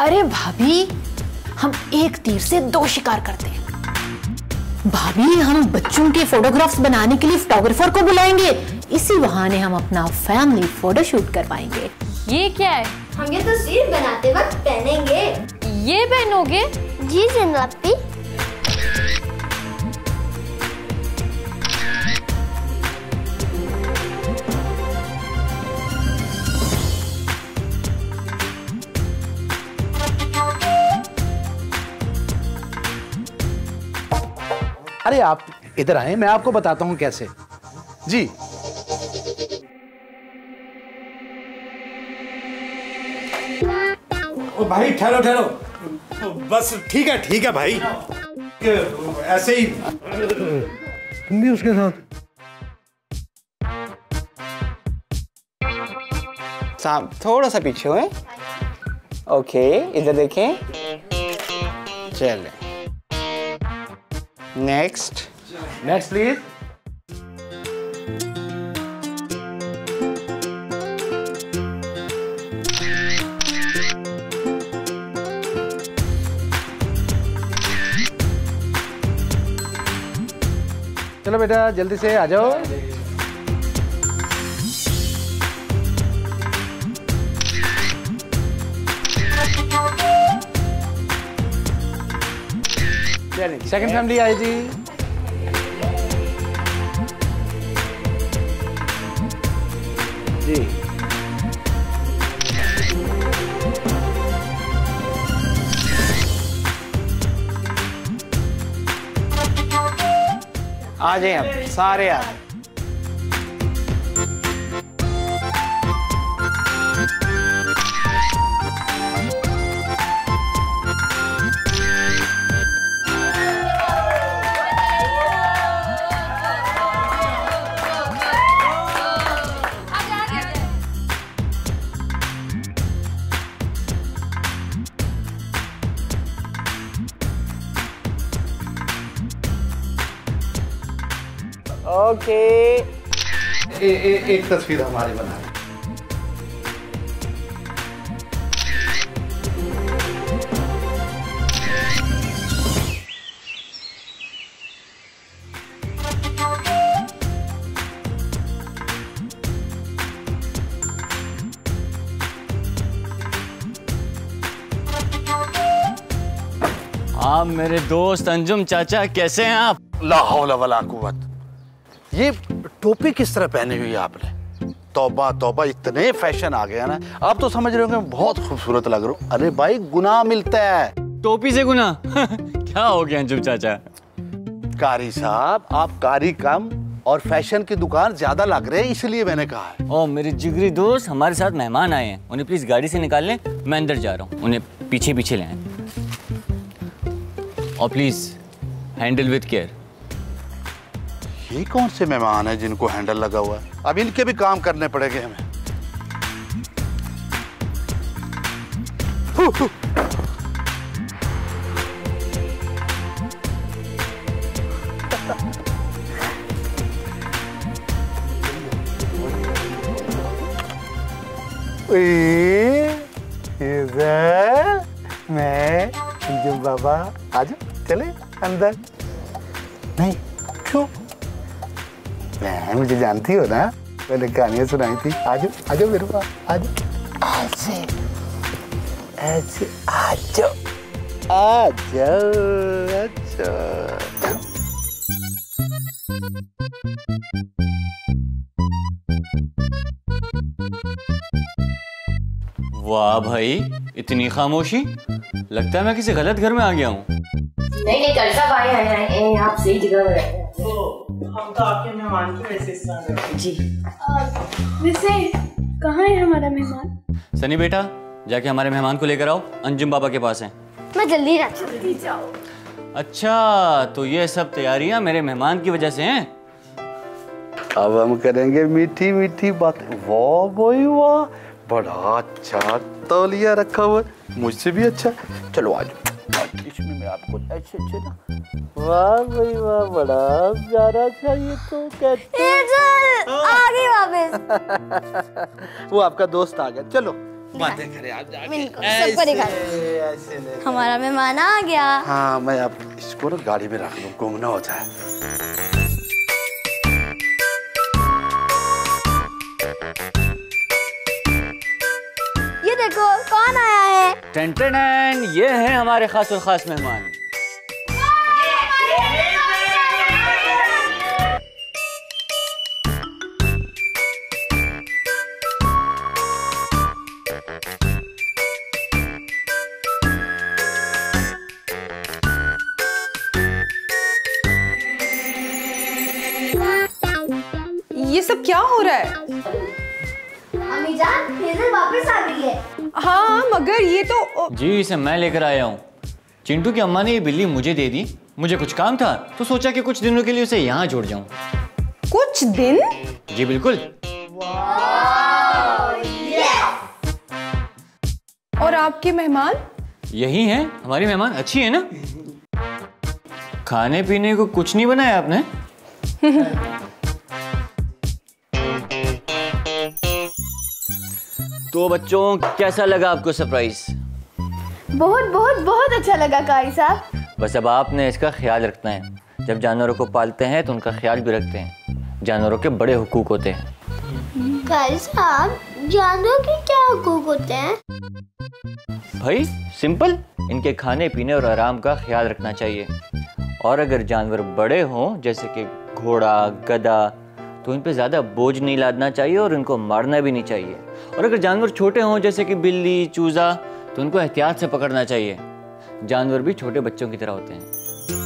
अरे भाभी, हम एक तीर से दो शिकार करते हैं। भाभी, हम बच्चों के फोटोग्राफ्स बनाने के लिए फोटोग्राफर को बुलाएंगे, इसी बहाने हम अपना फैमिली फोटो शूट करवाएंगे। ये क्या है? हम ये तस्वीर बनाते वक्त पहनेंगे। ये पहनोगे? जी जिनलप्पी। अरे आप इधर आए, मैं आपको बताता हूँ कैसे। जी ओ भाई ठहरो ठहरो, बस ठीक है भाई, ऐसे ही। तुम भी उसके साथ? साहब थोड़ा सा पीछे हुए। ओके, इधर देखें। चलें, नेक्स्ट प्लीज। चलो बेटा जल्दी से आ जाओ। सेकंड फैमिली आई जी। जी आ जाए, आप सारे आ जाए। ओके, एक तस्वीर हमारी बना। आप मेरे दोस्त अंजुम चाचा, कैसे हैं आप? ला हौला वला कुव्वत। ये टोपी किस तरह पहनी हुई है आपने? तौबा तौबा, इतने फैशन आ गया ना। आप तो समझ रहे हो कि बहुत खूबसूरत लग रहा हूँ। अरे भाई, गुनाह मिलता है। टोपी से गुनाह? क्या हो गया अंजुम चाचा? कारी साहब, आप कारी कम और फैशन की दुकान ज्यादा लग रहे हैं, इसलिए मैंने कहा है। ओ मेरे जिगरी दोस्त, हमारे साथ मेहमान आए हैं, उन्हें प्लीज गाड़ी से निकाल लें, मैं अंदर जा रहा हूँ। उन्हें पीछे पीछे ले आएं और प्लीज हैंडल विद केयर। ये कौन से मेहमान हैं जिनको हैंडल लगा हुआ है? अब इनके भी काम करने पड़ेंगे हमें। मैं जो बाबा, आजा चले अंदर। नहीं क्यों? मैं मुझे जानती हो ना, मैंने कहानियां सुनाई थी। आजो आजो मेरे पास, आजो। ऐसे ऐसे आजो आजो। अच्छा वाह भाई, इतनी खामोशी, लगता है मैं किसी गलत घर में आ गया हूँ। नहीं कर साहब आए हैं, आप सही जगह पर हैं। हम तो आपके मेहमान की वैसे जी। वैसे कहाँ है हमारा मेहमान? सनी बेटा, जाके हमारे मेहमान को लेकर आओ, अंजुम बाबा के पास हैं। मैं जल्दी जाओ। अच्छा, तो ये सब तैयारियां मेरे मेहमान की वजह से हैं। अब हम करेंगे मीठी मीठी बातें। वाह भाई वाह, बड़ा अच्छा तौलिया रखा हुआ, मुझसे भी अच्छा। चलो आज इसमें मैं आपको ऐसे अच्छे ना। वाह भाई वाह, बड़ा प्यारा था ये तो। कहते आ गई वापस। वो आपका दोस्त आ गया। चलो बातें करें आप जाके। सबको दिखा। हमारा मेहमान आ गया। हाँ मैं अब इसको ना गाड़ी में रख लूँ, गुम ना हो जाए। ये देखो कौन आया है। टन टन टन, ये है हमारे खास और खास मेहमान। ये सब क्या हो रहा है? अम्मी जान, हेज़ल वापस आ गई है। हाँ मगर ये तो जी इसे मैं लेकर आया हूँ। चिंटू की अम्मा ने ये बिल्ली मुझे दे दी। मुझे कुछ काम था तो सोचा कि कुछ दिनों के लिए उसे यहाँ छोड़ जाऊँ। कुछ दिन? जी बिल्कुल। और आपके मेहमान? यही हैं हमारी मेहमान। अच्छी है ना? खाने पीने को कुछ नहीं बनाया आपने? तो बच्चों कैसा लगा आपको सरप्राइज? बहुत बहुत बहुत अच्छा लगा कारी साहब। बस अब आपने इसका ख्याल रखना है। जब जानवरों को पालते हैं तो उनका ख्याल भी रखते हैं। जानवरों के बड़े हुकूक होते हैं। कारी साहब, जानवरों के क्या हुकूक होते हैं? भाई सिंपल, इनके खाने पीने और आराम का ख्याल रखना चाहिए। और अगर जानवर बड़े हों जैसे कि घोड़ा, गधा, तो इन पे ज़्यादा बोझ नहीं लादना चाहिए और इनको मारना भी नहीं चाहिए। और अगर जानवर छोटे हों जैसे कि बिल्ली, चूज़ा, तो उनको एहतियात से पकड़ना चाहिए। जानवर भी छोटे बच्चों की तरह होते हैं।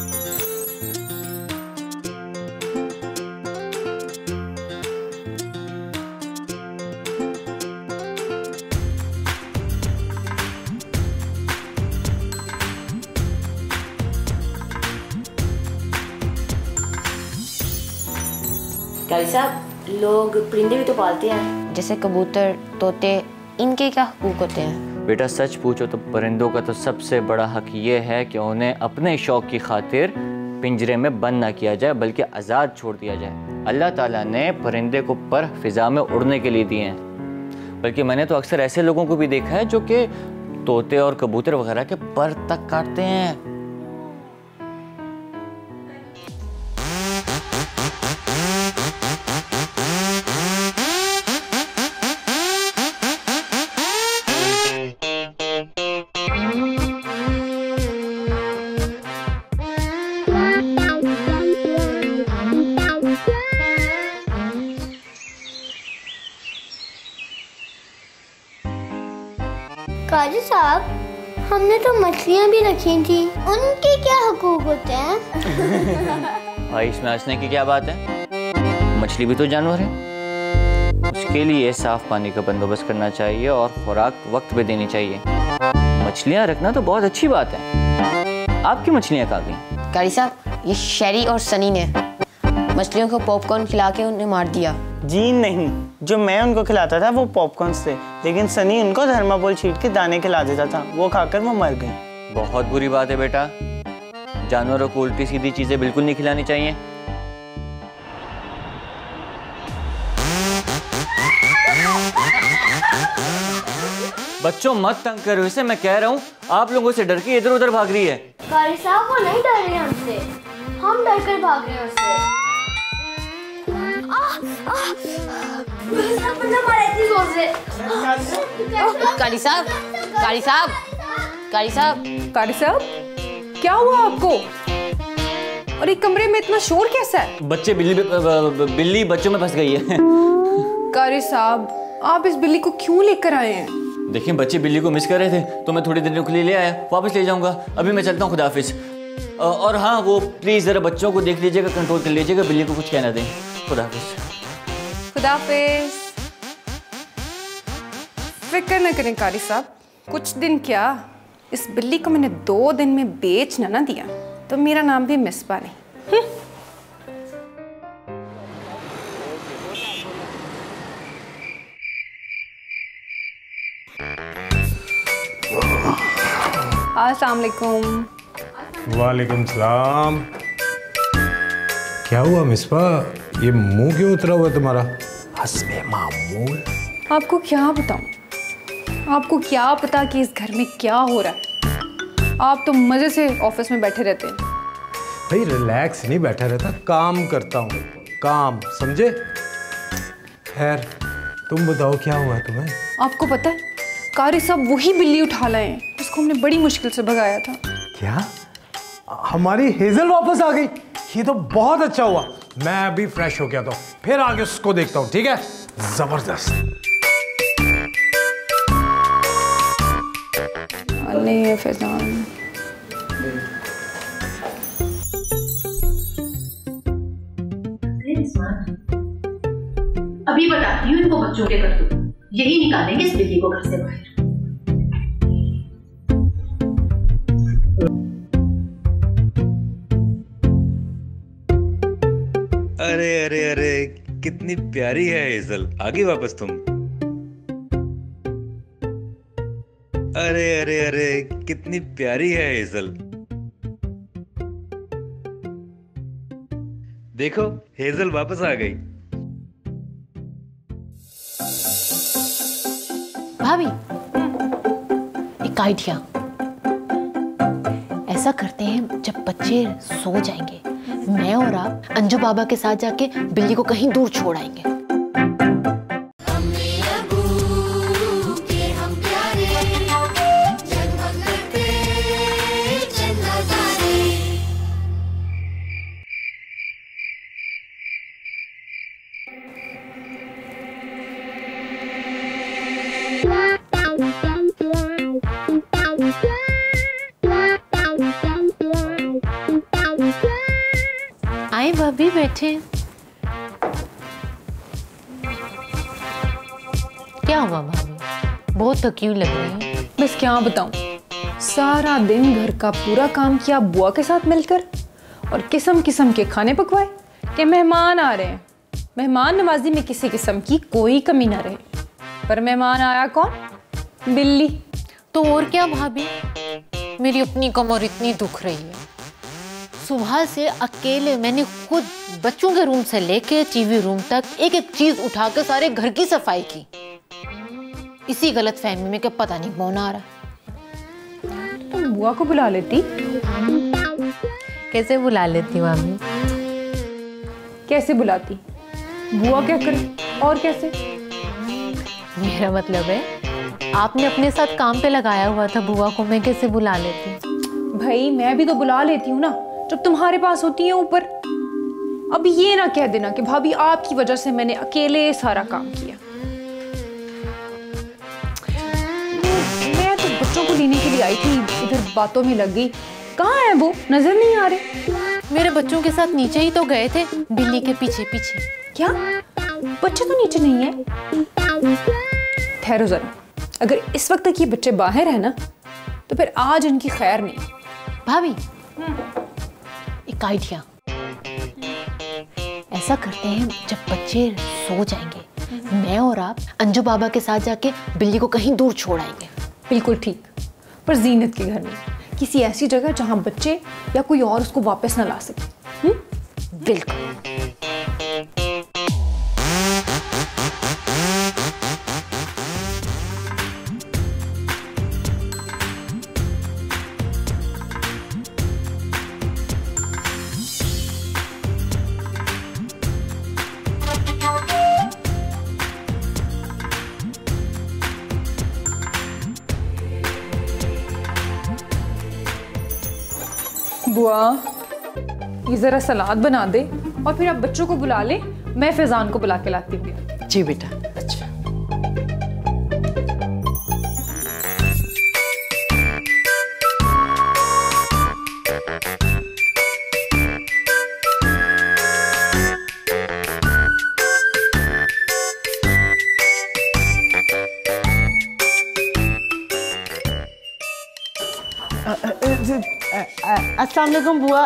कारी साहब, लोग परिंदे भी तो पालते हैं, जैसे कबूतर, तोते, इनके क्या हुकूक होते हैं? बेटा सच पूछो तो परिंदों का तो सबसे बड़ा हक ये है कि उन्हें अपने शौक की खातिर पिंजरे में बंद ना किया जाए बल्कि आज़ाद छोड़ दिया जाए। अल्लाह ताला ने परिंदे को पर फिज़ा में उड़ने के लिए दिए हैं। बल्कि मैंने तो अक्सर ऐसे लोगों को भी देखा है जो कि तोते और कबूतर वगैरह के पर तक काटते हैं। काजी साहब, हमने तो मछलियाँ भी रखी थी, उनके क्या हुकूक होते हैं? भाई इसमें हंसने की क्या बात है? मछली भी तो जानवर है। उसके लिए साफ पानी का बंदोबस्त करना चाहिए और खुराक वक्त पे देनी चाहिए। मछलियाँ रखना तो बहुत अच्छी बात है। आपकी मछलियाँ कहाँ गई? कारी साहब, ये शेरी और सनी ने मछलियों को पॉपकॉर्न खिला के उन्हें मार दिया। जी नहीं, जो मैं उनको खिलाता था वो पॉपकॉर्न थे, लेकिन सनी उनको थर्माकोल शीट के दाने खिला देता था। वो खाकर वो मर गई। बहुत बुरी बात है बेटा। जानवरों को उल्टी सीधी चीजें बिल्कुल नहीं खिलानी चाहिए। बच्चों मत तंग करो इसे, मैं कह रहा हूँ। आप लोगों से डर के इधर उधर भाग रही है। कारी साहब, वो नहीं डर रहे हमसे, हम डर कर भाग रहे हैं उससे। कारी साहब, कारी साहब, कारी साहब, कारी साहब, क्या हुआ आपको? और एक कमरे में इतना शोर कैसा है? बच्चे बिल्ली बच्चों में फंस गई है। कारी साहब, आप इस बिल्ली को क्यों लेकर आए हैं? देखिए बच्चे बिल्ली को मिस कर रहे थे तो मैं थोड़ी देर के लिए ले आया। वापस ले जाऊंगा। अभी मैं चलता हूँ, खुदा हाफिज। और हाँ, वो प्लीज जरा बच्चों को देख लीजिएगा, कंट्रोल कर लीजिएगा, बिल्ली को कुछ कहना दें। खुदा हाफिज। खुदा हाफिज। फिक्र न करें कारी साहब, कुछ दिन क्या, इस बिल्ली को मैंने 2 दिन में बेच ना दिया तो मेरा नाम भी मिसबा नहीं। अस्सलाम वालेकुम। वालेकुम सलाम। क्या हुआ मिसबा, ये मुंह क्यों उतरा हुआ तुम्हारा? हस्बे मामूल। आपको क्या बताऊं, आपको क्या पता कि इस घर में क्या हो रहा है। आप तो मजे से ऑफिस में बैठे रहते हैं। भाई रिलैक्स नहीं बैठा रहता, काम करता हूँ, काम, समझे? खैर तुम बताओ क्या हुआ तुम्हें? आपको पता है कारी साहब वही बिल्ली उठा लाए हैं जिसको हमने बड़ी मुश्किल से भगाया था। क्या? हमारी हेजल वापस आ गई? ये तो बहुत अच्छा हुआ। मैं अभी फ्रेश हो गया तो फिर आगे उसको देखता हूँ, ठीक है? जबरदस्त। नहीं है फैजान। अभी बताती हूँ इनको बच्चों के करतूत, यही निकालेंगे इस बिल्ली को घर से बाहर। अरे अरे अरे कितनी प्यारी है हेजल, आ गई वापस तुम? अरे अरे अरे कितनी प्यारी है हेजल। देखो हेजल वापस आ गई। भाभी एक आइडिया, ऐसा करते हैं जब बच्चे सो जाएंगे मैं और आप अंजू बाबा के साथ जाके बिल्ली को कहीं दूर छोड़ आएंगे। आए भाभी बैठे। क्या हुआ भाभी, बहुत थकी हुई लग रही है। बस क्या बताऊं, सारा दिन घर का पूरा काम किया बुआ के साथ मिलकर और किस्म किस्म के खाने पकवाए कि मेहमान आ रहे हैं। मेहमान नवाजी में किसी किस्म की कोई कमी ना रहे। पर मेहमान आया कौन? बिल्ली। तो और क्या भाभी, मेरी अपनी कमर इतनी दुख रही है। सुबह से अकेले मैंने खुद बच्चों के रूम से लेके टीवी रूम तक एक एक चीज उठाकर सारे घर की सफाई की। इसी गलत फहमी में कि पता नहीं कौन आ रहा। तुम बुआ को बुला लेती। कैसे बुला लेती भाभी? कैसे बुलाती? बुआ क्या करे और कैसे? मेरा मतलब है आपने अपने साथ काम पे लगाया हुआ था बुआ को, मैं कैसे बुला लेती? भाई मैं भी तो बुला लेती हूँ ना जब तुम्हारे पास होती है ऊपर। अब ये ना कह देना कि भाभी आपकी वजह से मैंने अकेले सारा काम किया। मैं तो बच्चों को लेने के लिए आई थी, इधर बातों में लग गई। कहाँ है वो, नजर नहीं आ रहे? मेरे बच्चों के साथ नीचे ही तो गए थे, बिल्ली के पीछे पीछे। क्या बच्चे तो नीचे नहीं है? ठहरो जरा, अगर इस वक्त तक ये बच्चे बाहर है ना तो फिर आज इनकी खैर नहीं। भाभी एक आइडिया, ऐसा करते हैं जब बच्चे सो जाएंगे मैं और आप अंजू बाबा के साथ जाके बिल्ली को कहीं दूर छोड़ आएंगे। बिल्कुल ठीक, पर जीनत के घर में, किसी ऐसी जगह जहां बच्चे या कोई और उसको वापस ना ला सके। बिल्कुल। बुआ ये जरा सलाद बना दे और फिर आप बच्चों को बुला ले, मैं फैजान को बुला के लाती हूँ। जी बेटा। अच्छा अस्सलाम वालेकुम बुआ।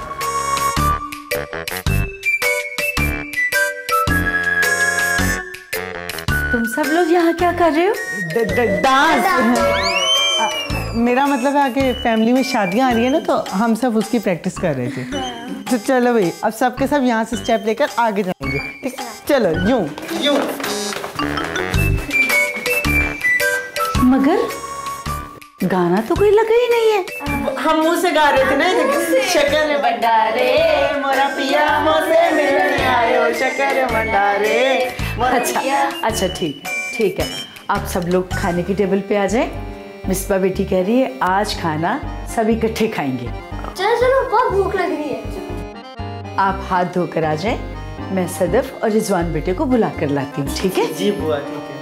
तुम सब लोग यहाँ क्या कर रहे हो? डांस। मेरा मतलब है आगे फैमिली में शादियाँ आ रही है ना, तो हम सब उसकी प्रैक्टिस कर रहे थे। तो चलो भाई अब सबके सब यहाँ से स्टेप लेकर आगे जाएंगे, ठीक? चलो यूं यूं। मगर गाना तो कोई लगा ही नहीं है। हम मुंह से गा रहे थे ना, शक्कर भंडारे मोरा पिया मोसे मिलने आयो, शक्कर भंडारे। अच्छा ठीक है, आप सब लोग खाने की टेबल पे आ जाएं। मिसबा बेटी कह रही है आज खाना सब इकट्ठे खाएंगे। चलो बहुत भूख लग रही है। आप हाथ धोकर आ जाएं, मैं सदफ और रिजवान बेटे को बुला कर लाती हूँ, ठीक है? जी बुआ, ठीक है।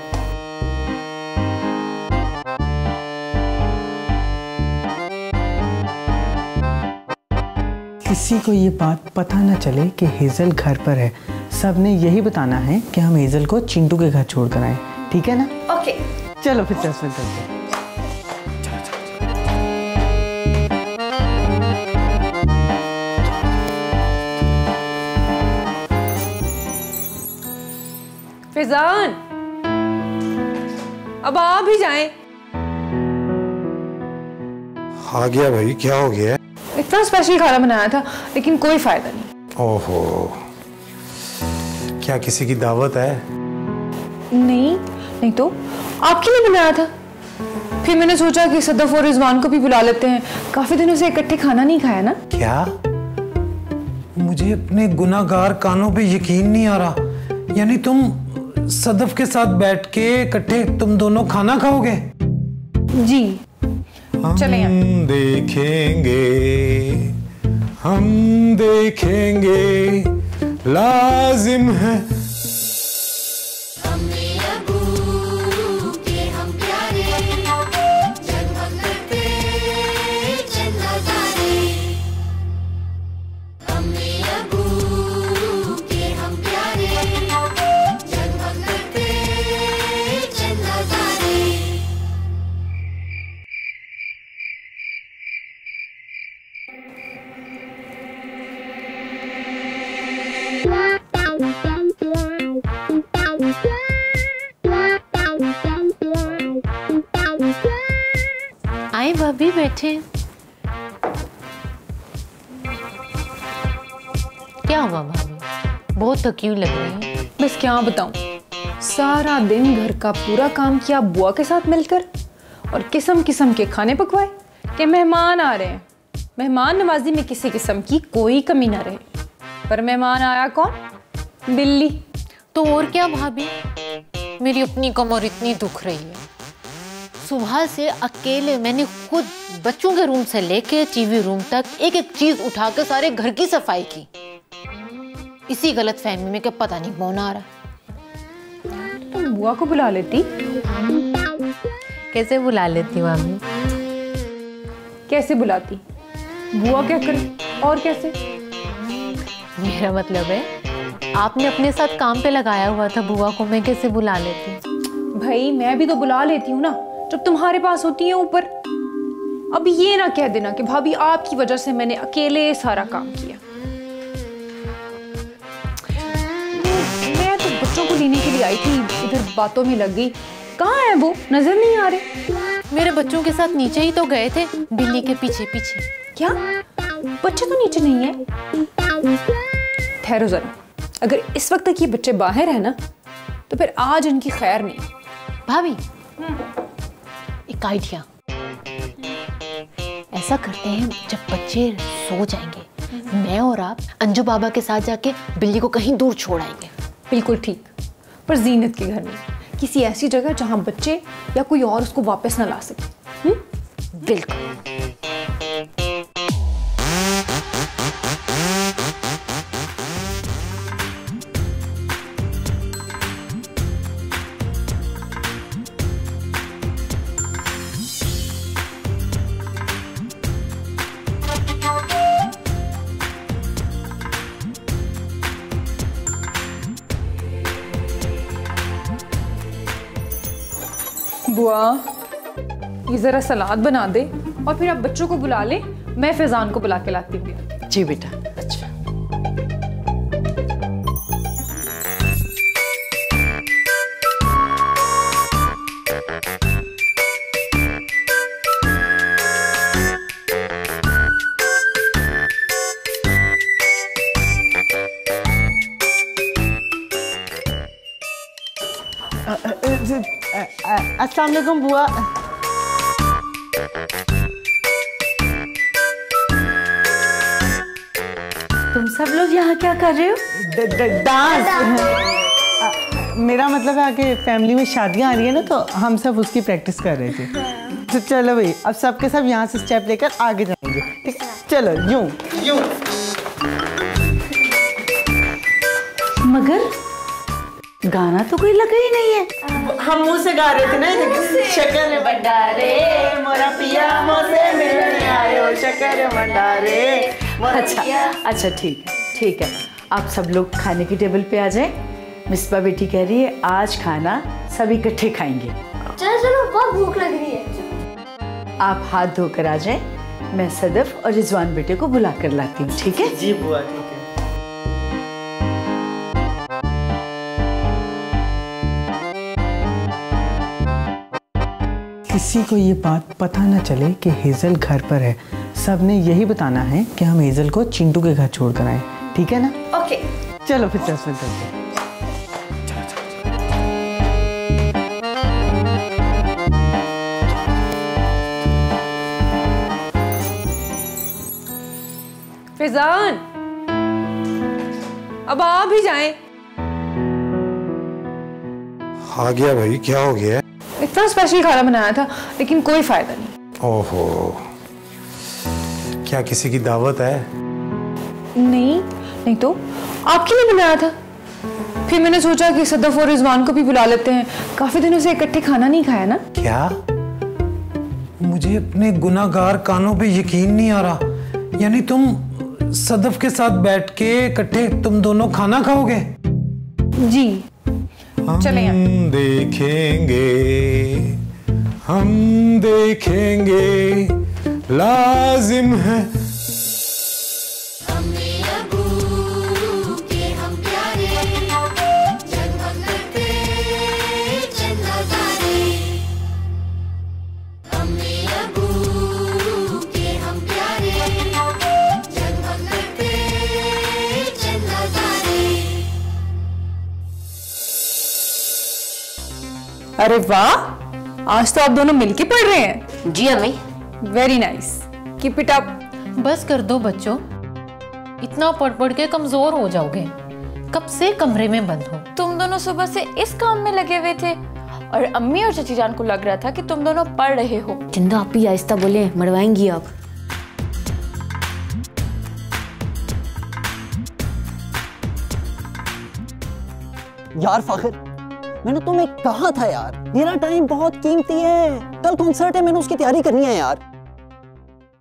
किसी को ये बात पता न चले कि हेजल घर पर है। सब ने यही बताना है कि हम हेजल को चिंटू के घर छोड़ कर आए, ठीक है ना? ओके चलो फिर 10 मिनट तक। फैजान, अब आप ही जाएं। आ गया भाई, क्या हो गया? इतना स्पेशल खाना बनाया था लेकिन कोई फायदा नहीं। ओहो, क्या किसी की दावत है? नहीं तो आपके लिए बनाया था। फिर मैंने सोचा कि सदफ और रिजवान को भी बुला लेते हैं, काफी दिनों से इकट्ठे खाना नहीं खाया ना। क्या? मुझे अपने गुनाहगार कानों पे यकीन नहीं आ रहा। यानी तुम सदफ के साथ बैठ के इकट्ठे तुम दोनों खाना खाओगे? जी चले हम देखेंगे लाजिम है। आए भाभी, बैठे। क्या हुआ भाभी, बहुत थकी हुई लग रही है। बस क्या बताऊं, सारा दिन घर का पूरा काम किया बुआ के साथ मिलकर, और किस्म किस्म के खाने पकवाए कि मेहमान आ रहे हैं। मेहमान नवाजी में किसी किस्म की कोई कमी ना रहे। पर मेहमान आया कौन? बिल्ली। तो और क्या भाभी, मेरी अपनी कमर इतनी दुख रही है। सुबह से अकेले मैंने खुद बच्चों के रूम से लेके टीवी रूम तक एक एक चीज उठाकर सारे घर की सफाई की। इसी गलत फहमी में कि पता नहीं कौन आ रहा। तुम बुआ को बुला लेती। कैसे बुला लेती भाभी? कैसे बुलाती? बुआ क्या करे और कैसे? मेरा मतलब है आपने अपने साथ काम पे लगाया हुआ था बुआ को, मैं कैसे बुला लेती? भाई मैं भी तो बुला लेती हूँ ना जब तुम्हारे पास होती है ऊपर। अब ये ना कह देना कि भाभी आपकी वजह से मैंने अकेले सारा काम किया। मैं तो बच्चों को लेने के लिए आई थी, इधर बातों में लग गई। कहाँ है वो, नजर नहीं आ रहे। मेरे बच्चों के साथ नीचे ही तो गए थे, बिल्ली के पीछे पीछे। क्या बच्चे तो नीचे नहीं है? ठहरो जरा, अगर इस वक्त तक ये बच्चे बाहर है ना तो फिर आज इनकी खैर नहीं। भाभी एक आइडिया, ऐसा करते हैं जब बच्चे सो जाएंगे मैं और आप अंजू बाबा के साथ जाके बिल्ली को कहीं दूर छोड़ आएंगे। बिल्कुल ठीक, पर जीनत के घर में, किसी ऐसी जगह जहां बच्चे या कोई और उसको वापस ना ला सके। बिल्कुल। बुआ ये जरा सलाद बना दे और फिर आप बच्चों को बुला ले, मैं फैजान को बुला के लाती हूँ। जी बेटा। अच्छा अस्सलाम वालेकुम बुआ। तुम सब लोग यहाँ क्या कर रहे हो? डांस। मेरा मतलब है कि फैमिली में शादियाँ आ रही है ना, तो हम सब उसकी प्रैक्टिस कर रहे थे। तो चलो भाई, अब सबके सब यहाँ से स्टेप लेकर आगे जाएंगे, ठीक है? चलो यूं यूं। मगर गाना तो कोई लगा ही नहीं है। हम मुंह से गा रहे थे ना, शक्कर भंडारे मोरा पिया मोसे मिलने आयो, शक्कर भंडारे। अच्छा ठीक है, आप सब लोग खाने की टेबल पे आ जाएं। मिसबा बेटी कह रही है आज खाना सब इकट्ठे खाएंगे। चलो बहुत भूख लग रही है। आप हाथ धोकर आ जाएं, मैं सदफ और रिजवान बेटे को बुला कर लाती हूँ, ठीक है? जी बुआ, ठीक है। किसी को ये बात पता न चले कि हेजल घर पर है। सबने यही बताना है कि हम हेजल को चिंटू के घर छोड़कर आए, ठीक है ना? ओके। चलो फिर तस्वीर करते हैं। फैजान, अब आप भी जाएं। आ गया भाई, क्या हो गया? इतना स्पेशल खाना बनाया था लेकिन कोई फायदा नहीं। ओहो, क्या किसी की दावत है? नहीं तो आपके लिए बनाया था। फिर मैंने सोचा कि सदफ और रिजवान को भी बुला लेते हैं, काफी दिनों से इकट्ठे खाना नहीं खाया ना। क्या? मुझे अपने गुनाहगार कानों पे यकीन नहीं आ रहा। यानी तुम सदफ के साथ बैठ के इकट्ठे तुम दोनों खाना खाओगे? जी चलें। हम देखेंगे लाजिम है। अरे वाह, आज तो आप दोनों मिलके पढ़ रहे हैं। जी अम्मी। Very nice, keep it up. बस कर दो बच्चों, इतना पढ़ के कमजोर हो जाओगे। कब से कमरे में बंद हो। तुम दोनों सुबह से इस काम में लगे हुए थे और अम्मी और चाची जान को लग रहा था कि तुम दोनों पढ़ रहे हो। चंदा आप ही आहिस्ता बोले, मरवाएंगी आप। यार फाखिर, मैंने तुम्हें कहा था यार, मेरा टाइम बहुत कीमती है। कल कॉन्सर्ट है, मैंने उसकी तैयारी करनी है यार।